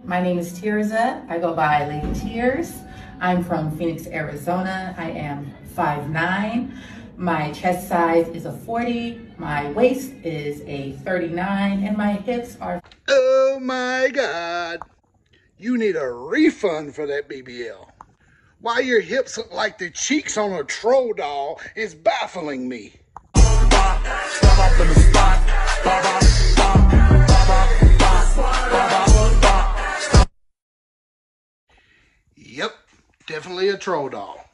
My name is Tirza. I go by Lady Tears. I'm from Phoenix, Arizona. I am 5'9". My chest size is a 40. My waist is a 39, and my hips are... Oh my God. You need a refund for that BBL. Why your hips look like the cheeks on a troll doll is baffling me. Yep, definitely a troll doll.